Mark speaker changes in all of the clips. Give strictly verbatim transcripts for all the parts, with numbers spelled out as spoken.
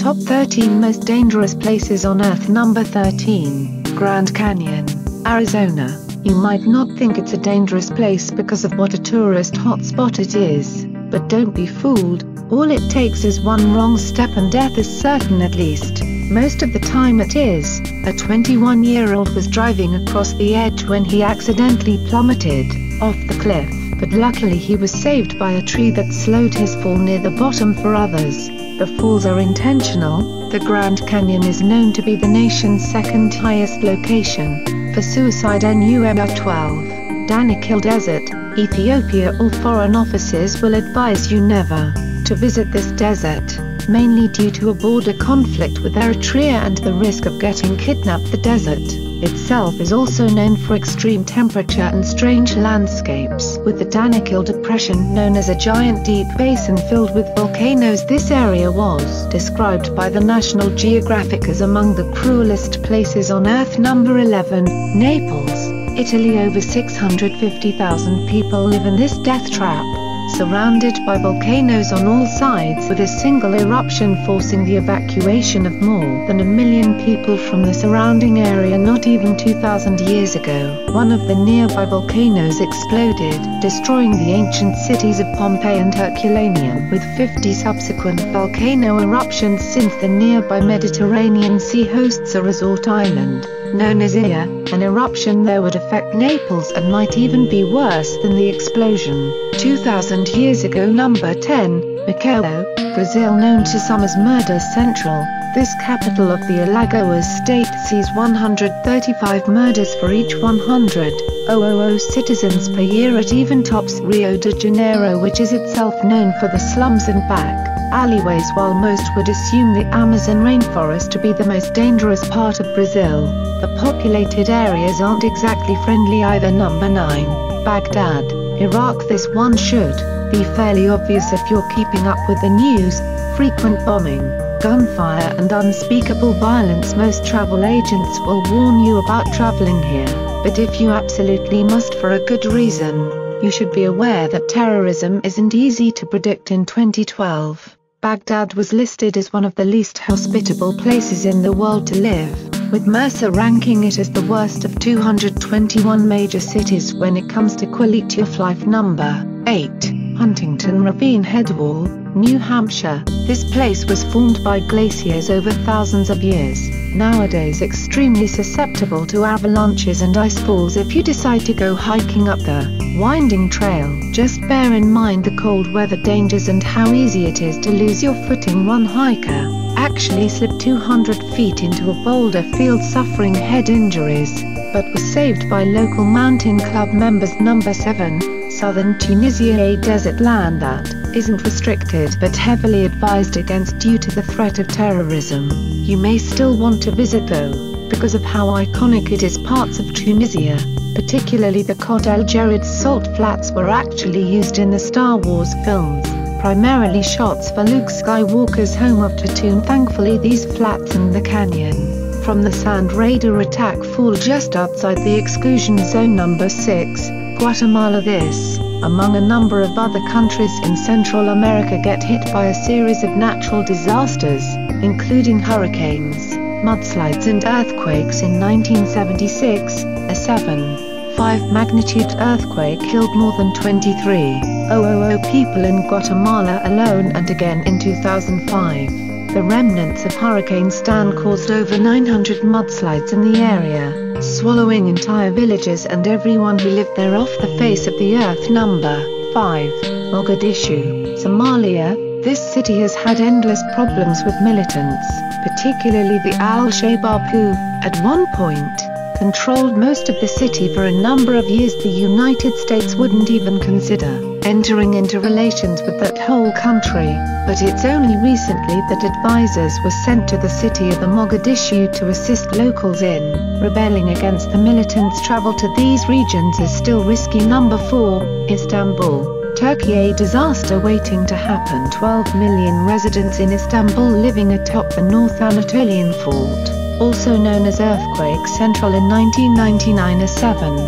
Speaker 1: Top thirteen Most Dangerous Places on Earth. Number thirteen, Grand Canyon, Arizona. You might not think it's a dangerous place because of what a tourist hotspot it is, but don't be fooled. All it takes is one wrong step and death is certain, at least. Most of the time it is. A twenty-one-year-old was driving across the edge when he accidentally plummeted off the cliff, but luckily he was saved by a tree that slowed his fall near the bottom. For others, the falls are intentional. The Grand Canyon is known to be the nation's second highest location for suicide. Number twelve, Danakil Desert, Ethiopia. All foreign officers will advise you never to visit this desert, mainly due to a border conflict with Eritrea and the risk of getting kidnapped. The desert itself is also known for extreme temperature and strange landscapes, with the Danakil Depression known as a giant deep basin filled with volcanoes. This area was described by the National Geographic as among the cruelest places on Earth. Number eleven, Naples, Italy. Over six hundred fifty thousand people live in this death trap, surrounded by volcanoes on all sides, with a single eruption forcing the evacuation of more than a million people from the surrounding area. Not even two thousand years ago, one of the nearby volcanoes exploded, destroying the ancient cities of Pompeii and Herculaneum, with fifty subsequent volcano eruptions since. The nearby Mediterranean Sea hosts a resort island known as Ischia. An eruption there would affect Naples and might even be worse than the explosion two thousand years ago. Number ten, Macao, Brazil. Known to some as Murder Central, this capital of the Alagoas state sees one hundred thirty-five murders for each one hundred thousand citizens per year. It even tops Rio de Janeiro, which is itself known for the slums and back alleyways. While most would assume the Amazon rainforest to be the most dangerous part of Brazil, the populated areas aren't exactly friendly either. Number nine, Baghdad, Iraq. This one should be fairly obvious if you're keeping up with the news. Frequent bombing, gunfire and unspeakable violence. Most travel agents will warn you about traveling here, but if you absolutely must for a good reason, you should be aware that terrorism isn't easy to predict. In twenty twelve, Baghdad was listed as one of the least hospitable places in the world to live, with Mercer ranking it as the worst of two hundred twenty-one major cities when it comes to quality of life. Number eight, Huntington Ravine Headwall, New Hampshire. This place was formed by glaciers over thousands of years, nowadays extremely susceptible to avalanches and ice falls if you decide to go hiking up the winding trail. Just bear in mind the cold weather dangers and how easy it is to lose your footing. One hiker actually slipped two hundred feet into a boulder field, suffering head injuries, but was saved by local mountain club members. Number seven, Southern Tunisia. A desert land that isn't restricted but heavily advised against due to the threat of terrorism. You may still want to visit though, because of how iconic it is. Parts of Tunisia, particularly the Côte El Djerid salt flats, were actually used in the Star Wars films, primarily shots for Luke Skywalker's home of Tatooine. Thankfully, these flats and the canyon from the Sand Raider attack fall just outside the exclusion zone. Number six, Guatemala. This, among a number of other countries in Central America, get hit by a series of natural disasters, including hurricanes, mudslides and earthquakes. In nineteen seventy-six, a seven point five magnitude earthquake killed more than twenty-three thousand people in Guatemala alone, and again in two thousand five. The remnants of Hurricane Stan caused over nine hundred mudslides in the area, swallowing entire villages and everyone who lived there off the face of the earth. Number five, Mogadishu, Somalia. This city has had endless problems with militants, particularly the Al-Shabaab, who, at one point, controlled most of the city for a number of years. The United States wouldn't even consider entering into relations with that whole country, but it's only recently that advisors were sent to the city of the Mogadishu to assist locals in rebelling against the militants. Travel to these regions is still risky. Number four, Istanbul, Turkey. A disaster waiting to happen. twelve million residents in Istanbul living atop the North Anatolian Fault, also known as Earthquake Central. In nineteen ninety-nine, a seven point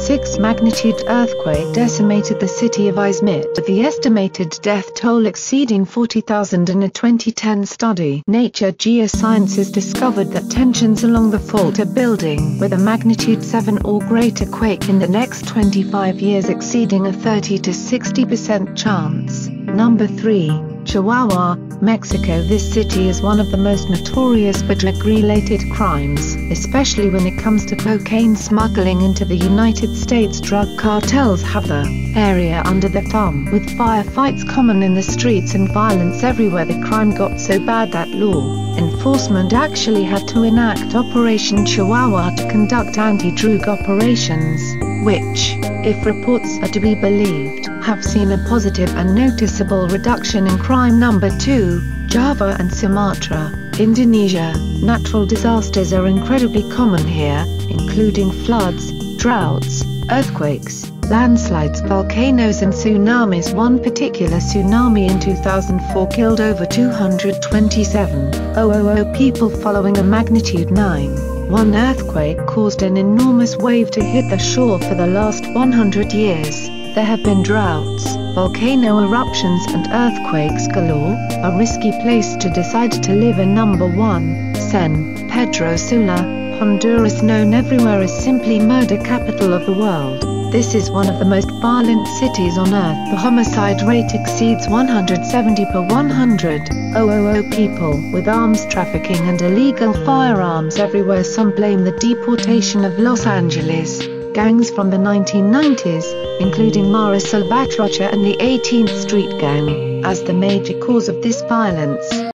Speaker 1: six magnitude earthquake decimated the city of Izmit, with the estimated death toll exceeding forty thousand. In a twenty ten study, Nature Geosciences discovered that tensions along the fault are building, with a magnitude seven or greater quake in the next twenty-five years exceeding a thirty to sixty percent chance. Number three. Chihuahua, Mexico. This city is one of the most notorious for drug-related crimes, especially when it comes to cocaine smuggling into the United States. Drug cartels have the area under their thumb, with firefights common in the streets and violence everywhere. The crime got so bad that law enforcement actually had to enact Operation Chihuahua to conduct anti-drug operations, which, if reports are to be believed, have seen a positive and noticeable reduction in crime. Number two. Java and Sumatra, Indonesia. Natural disasters are incredibly common here, including floods, droughts, earthquakes, landslides, volcanoes and tsunamis. One particular tsunami in two thousand four killed over two hundred twenty-seven thousand people following a magnitude nine point one earthquake caused an enormous wave to hit the shore. For the last one hundred years, there have been droughts, volcano eruptions and earthquakes galore, a risky place to decide to live in. Number one. San Pedro Sula, Honduras. Known everywhere as simply murder capital of the world, this is one of the most violent cities on earth. The homicide rate exceeds one hundred seventy per one hundred thousand people, with arms trafficking and illegal firearms everywhere. Some blame the deportation of Los Angeles gangs from the nineteen nineties, including Mara Salvatrucha and the eighteenth Street Gang, as the major cause of this violence.